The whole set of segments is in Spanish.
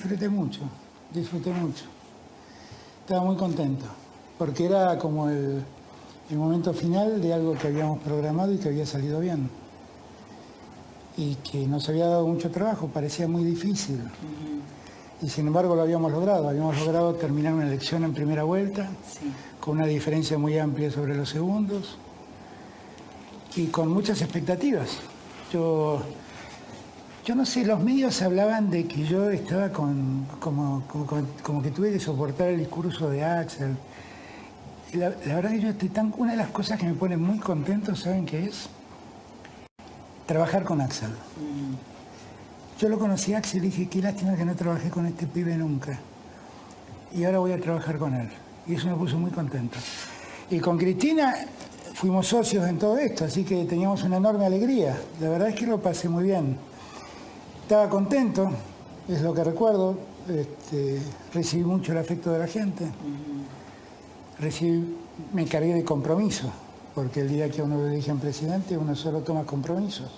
disfruté mucho, disfruté mucho. Estaba muy contento, porque era como el momento final de algo que habíamos programado y que había salido bien. Y que nos había dado mucho trabajo, parecía muy difícil. Y sin embargo lo habíamos logrado terminar una elección en primera vuelta, sí, con una diferencia muy amplia sobre los segundos y con muchas expectativas. Yo no sé, los medios hablaban de que yo estaba como que tuve que soportar el discurso de Axel. Y la verdad que yo estoy una de las cosas que me pone muy contento, ¿saben qué es? Trabajar con Axel. Yo lo conocí a Axel y dije, qué lástima que no trabajé con este pibe nunca. Y ahora voy a trabajar con él. Y eso me puso muy contento. Y con Cristina fuimos socios en todo esto, así que teníamos una enorme alegría. La verdad es que lo pasé muy bien. Estaba contento, es lo que recuerdo. Recibí mucho el afecto de la gente. Me cargué de compromiso, porque el día que a uno lo eligen presidente, uno solo toma compromisos.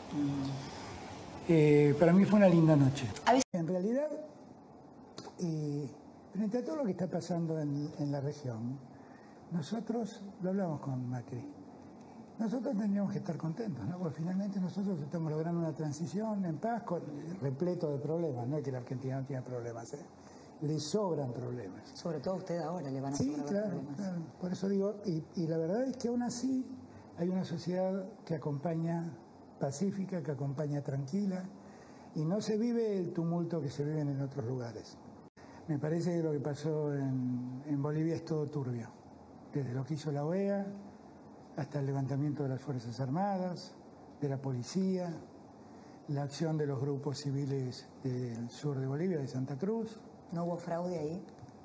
Para mí fue una linda noche. En realidad, frente a todo lo que está pasando en la región, nosotros, lo hablamos con Macri, nosotros tendríamos que estar contentos, ¿no? Porque finalmente nosotros estamos logrando una transición en paz, repleto de problemas. No es que la Argentina no tiene problemas, le sobran problemas. Sobre todo a usted ahora le van a sobrar problemas. Claro. Por eso digo, y la verdad es que aún así hay una sociedad que acompaña pacífica, que acompaña tranquila, y no se vive el tumulto que se vive en otros lugares. Me parece que lo que pasó en Bolivia es todo turbio, desde lo que hizo la OEA hasta el levantamiento de las Fuerzas Armadas, de la policía, la acción de los grupos civiles del sur de Bolivia, de Santa Cruz. ¿No hubo fraude ahí?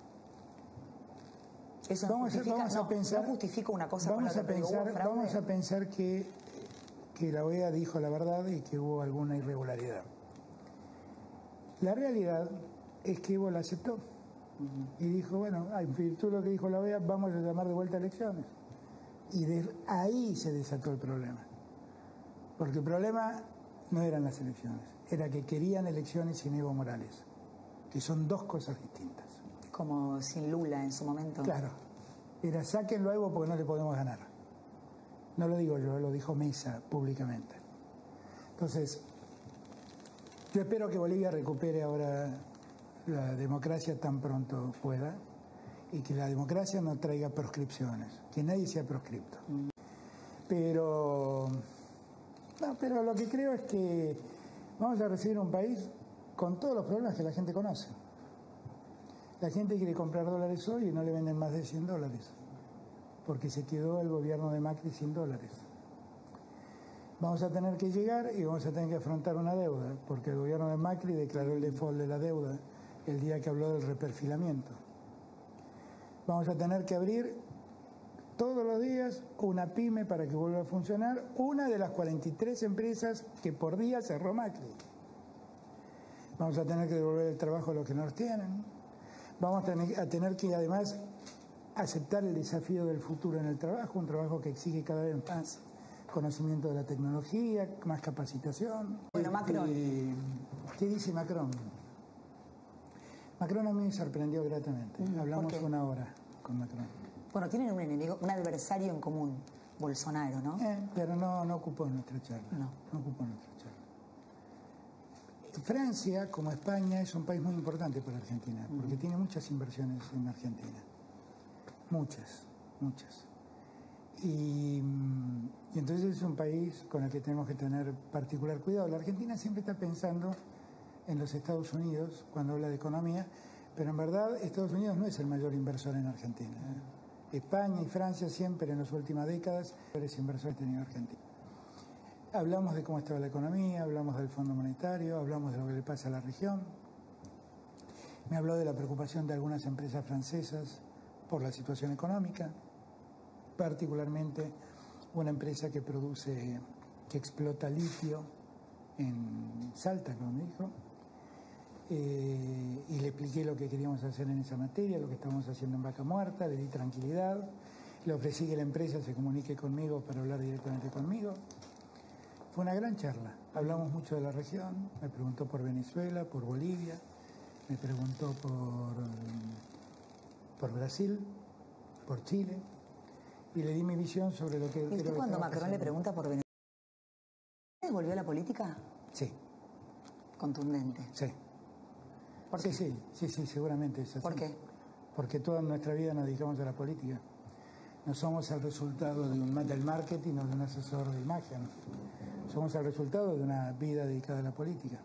Eso no justifica una cosa con la otra, pero ¿hubo fraude? Vamos a pensar que la OEA dijo la verdad y que hubo alguna irregularidad. La realidad es que Evo la aceptó y dijo, bueno, en virtud de lo que dijo la OEA, vamos a llamar de vuelta a elecciones. Y ahí se desató el problema. Porque el problema no eran las elecciones, era que querían elecciones sin Evo Morales, que son dos cosas distintas. Como sin Lula en su momento. Claro, era sáquenlo a Evo porque no le podemos ganar. No lo digo yo, lo dijo Mesa públicamente. Entonces, yo espero que Bolivia recupere ahora la democracia tan pronto pueda y que la democracia no traiga proscripciones, que nadie sea proscripto. Pero lo que creo es que vamos a recibir un país con todos los problemas que la gente conoce. La gente quiere comprar dólares hoy y no le venden más de $100, porque se quedó el gobierno de Macri sin dólares. Vamos a tener que llegar y vamos a tener que afrontar una deuda, porque el gobierno de Macri declaró el default de la deuda el día que habló del reperfilamiento. Vamos a tener que abrir todos los días una pyme para que vuelva a funcionar, una de las 43 empresas que por día cerró Macri. Vamos a tener que devolver el trabajo a los que no los tienen. Vamos a tener que además aceptar el desafío del futuro en el trabajo, un trabajo que exige cada vez más conocimiento de la tecnología, más capacitación. Bueno, Macron. ¿Qué dice Macron? Macron a mí me sorprendió gratamente. Hablamos una hora con Macron. Bueno, tienen un enemigo, un adversario en común, Bolsonaro, ¿no? Pero no ocupó nuestra charla. No ocupó nuestra charla. Francia, como España, es un país muy importante para Argentina, porque tiene muchas inversiones en Argentina. Muchas. Y entonces es un país con el que tenemos que tener particular cuidado. La Argentina siempre está pensando en los Estados Unidos cuando habla de economía, pero en verdad Estados Unidos no es el mayor inversor en Argentina. España y Francia siempre en las últimas décadas los inversores han tenido Argentina. Hablamos de cómo estaba la economía, hablamos del Fondo Monetario, hablamos de lo que le pasa a la región. Me habló de la preocupación de algunas empresas francesas por la situación económica, particularmente una empresa que explota litio en Salta, como me dijo, y le expliqué lo que queríamos hacer en esa materia, lo que estábamos haciendo en Vaca Muerta, le di tranquilidad, le ofrecí que la empresa se comunique conmigo para hablar directamente conmigo. Fue una gran charla, hablamos mucho de la región, me preguntó por Venezuela, por Bolivia, me preguntó por Brasil, por Chile, y le di mi visión sobre lo que... ¿Y usted cuando Macron le pregunta por Venezuela, volvió a la política? Sí. Contundente. Sí. ¿Por qué? Sí, seguramente es así. ¿Por qué? Porque toda nuestra vida nos dedicamos a la política. No somos el resultado del marketing o de un asesor de imagen. Somos el resultado de una vida dedicada a la política.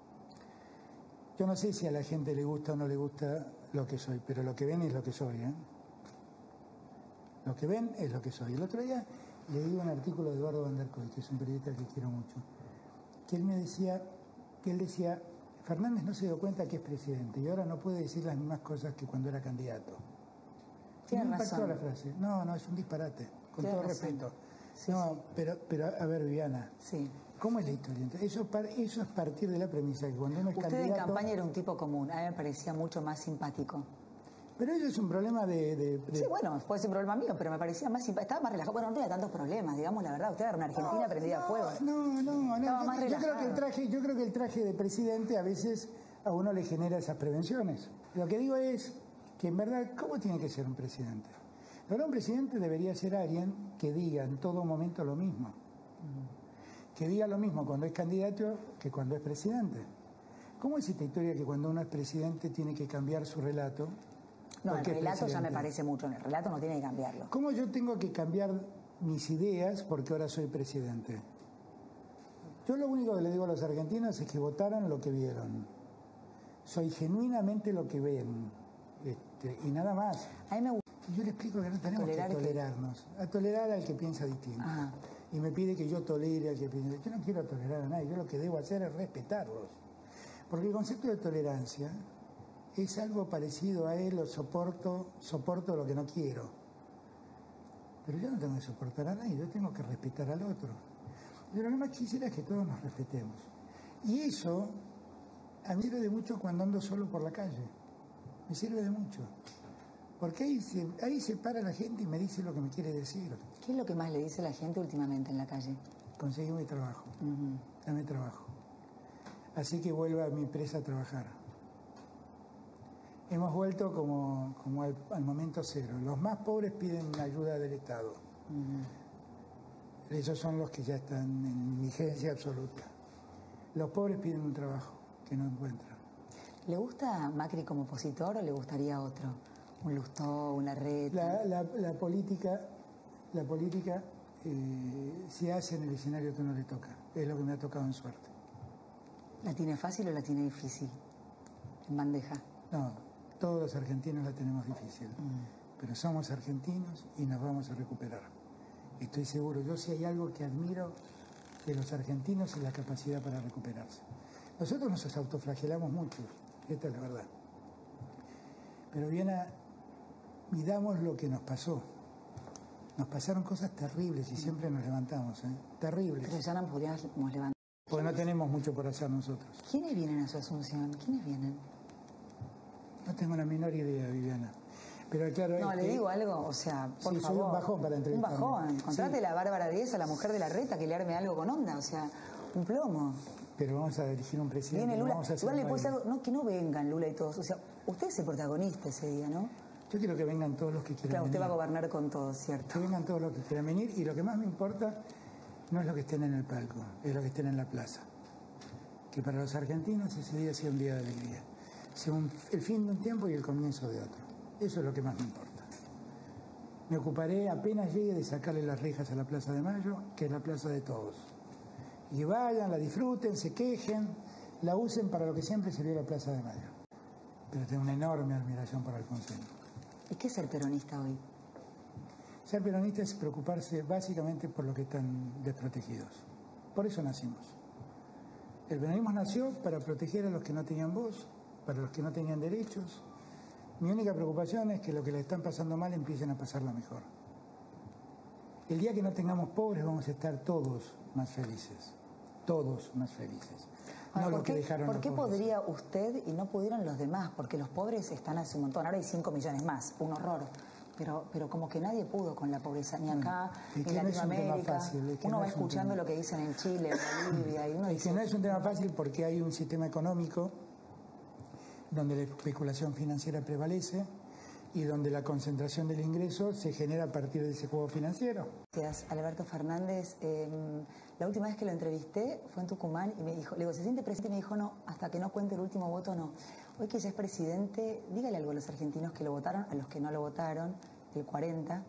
Yo no sé si a la gente le gusta o no le gusta lo que soy, pero lo que ven es lo que soy, ¿eh? Lo que ven es lo que soy. El otro día leí un artículo de Eduardo Van der Kooi, que es un periodista que quiero mucho, que él decía, Fernández no se dio cuenta que es presidente y ahora no puede decir las mismas cosas que cuando era candidato. Tiene me impactó razón. la frase. No, es un disparate, con Tiene todo razón. respeto. Sí, no, sí. Pero a ver, Viviana, Sí. ¿cómo es la historia? Eso es partir de la premisa que cuando uno es Usted candidato... en campaña era un tipo común, a mí me parecía mucho más simpático. Pero eso es un problema de... Sí, bueno, puede ser un problema mío, pero me parecía más simpático, estaba más relajado. Bueno, no tenía tantos problemas, digamos la verdad. Usted era una Argentina prendida a fuego. No. Estaba más Yo relajado. creo que el traje de presidente a veces a uno le genera esas prevenciones. Lo que digo es que en verdad, ¿cómo tiene que ser un presidente? Ahora, un presidente debería ser alguien que diga en todo momento lo mismo. Que diga lo mismo cuando es candidato que cuando es presidente. ¿Cómo es esta historia que cuando uno es presidente tiene que cambiar su relato? No, el porque es relato ya me presidente? parece mucho, el relato no tiene que cambiarlo. ¿Cómo yo tengo que cambiar mis ideas porque ahora soy presidente? Yo lo único que le digo a los argentinos es que votaran lo que vieron. Soy genuinamente lo que ven. Y nada más. A mí me gusta. Yo le explico que no tenemos Tolerar que que- tolerarnos. A tolerar al que piensa distinto. Ajá. Y me pide que yo tolere al que piensa. Yo no quiero tolerar a nadie. Yo lo que debo hacer es respetarlos. Porque el concepto de tolerancia es algo parecido a él, o soporto lo que no quiero. Pero yo no tengo que soportar a nadie, yo tengo que respetar al otro. Yo lo que más quisiera es que todos nos respetemos. Y eso a mí me sirve de mucho cuando ando solo por la calle. Me sirve de mucho. Porque ahí se para la gente y me dice lo que me quiere decir. ¿Qué es lo que más le dice la gente últimamente en la calle? Conseguí mi trabajo, Ujú. dame trabajo. Así que vuelva a mi empresa a trabajar. Hemos vuelto como al momento cero. Los más pobres piden ayuda del Estado. Esos son los que ya están en vigencia absoluta. Los pobres piden un trabajo que no encuentran. ¿Le gusta Macri como opositor o le gustaría otro? Un Lustó, una Larreta. La política se hace en el escenario que uno le toca. Es lo que me ha tocado en suerte. ¿La tiene fácil o la tiene difícil? En bandeja. No, todos los argentinos la tenemos difícil. Pero somos argentinos y nos vamos a recuperar. Estoy seguro. Yo si hay algo que admiro de los argentinos es la capacidad para recuperarse. Nosotros nos autoflagelamos mucho, esta es la verdad. Pero Viana, midamos lo que nos pasó. Nos pasaron cosas terribles y siempre nos levantamos, terribles. Pero ya no podríamos levantar. Porque no tenemos mucho por hacer nosotros. ¿Quiénes vienen a su asunción? ¿Quiénes vienen? No tengo la menor idea, Viviana. Pero claro, No, es le que- digo algo, o sea, por Sí, soy favor. un bajón para Un entrevistarme. bajón. Contrate Sí. a la Bárbara Díez, a la mujer de Larreta, que le arme algo con onda, o sea, un plomo. Pero vamos a dirigir un presidente. Viene no Lula, vamos a hacer igual le un puede ser baile. algo, no, que no vengan Lula y todos, o sea, usted es el protagonista ese día, ¿no? Yo quiero que vengan todos los que quieran Claro, usted va a venir. gobernar con todos, ¿cierto? Que vengan todos los que quieran venir y lo que más me importa no es lo que estén en el palco, es lo que estén en la plaza. Que para los argentinos ese día sea un día de alegría. Sea el fin de un tiempo y el comienzo de otro. Eso es lo que más me importa. Me ocuparé apenas llegue de sacarle las rejas a la Plaza de Mayo, que es la plaza de todos. Y vayan, la disfruten, se quejen, la usen para lo que siempre sirvió la Plaza de Mayo. Pero tengo una enorme admiración por Alfonsín. ¿Y qué es ser peronista hoy? Ser peronista es preocuparse básicamente por los que están desprotegidos. Por eso nacimos. El peronismo nació para proteger a los que no tenían voz, para los que no tenían derechos. Mi única preocupación es que los que la están pasando mal empiecen a pasarla mejor. El día que no tengamos pobres vamos a estar todos más felices. Todos más felices. Ahora, No los ¿por que qué, dejaron ¿por los qué pobres. podría usted y no pudieron los demás? Porque los pobres están hace un montón, ahora hay 5 millones más, un horror. Pero como que nadie pudo con la pobreza, ni acá, es ni que en no es un tema Latinoamérica. fácil, es que Uno no va es un escuchando tema. lo que dicen en Chile, en Bolivia, y uno Es dice, que no es un tema fácil porque hay un sistema económico, donde la especulación financiera prevalece y donde la concentración del ingreso se genera a partir de ese juego financiero. Gracias, Alberto Fernández. La última vez que lo entrevisté fue en Tucumán y me dijo, le digo, ¿se siente presidente? Y me dijo, no, hasta que no cuente el último voto, no. Hoy que ya es presidente, dígale algo a los argentinos que lo votaron, a los que no lo votaron, el 40,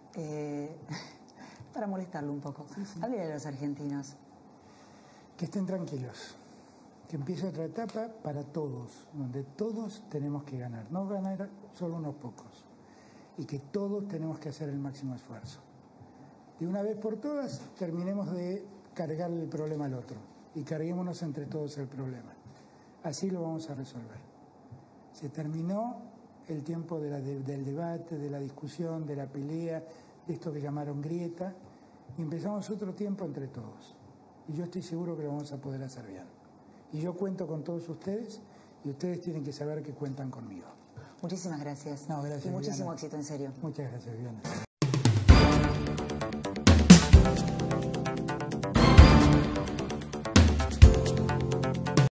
para molestarlo un poco. Háblele a los argentinos. Que estén tranquilos, que empiece otra etapa para todos, donde todos tenemos que ganar, no ganar solo unos pocos, y que todos tenemos que hacer el máximo esfuerzo. De una vez por todas, terminemos de cargarle el problema al otro, y carguémonos entre todos el problema. Así lo vamos a resolver. Se terminó el tiempo del debate, de la discusión, de la pelea, de esto que llamaron grieta, y empezamos otro tiempo entre todos. Y yo estoy seguro que lo vamos a poder hacer bien. Y yo cuento con todos ustedes y ustedes tienen que saber que cuentan conmigo. Muchísimas gracias. No, gracias, y muchísimo Viviana. éxito, en serio. Muchas gracias, Viviana.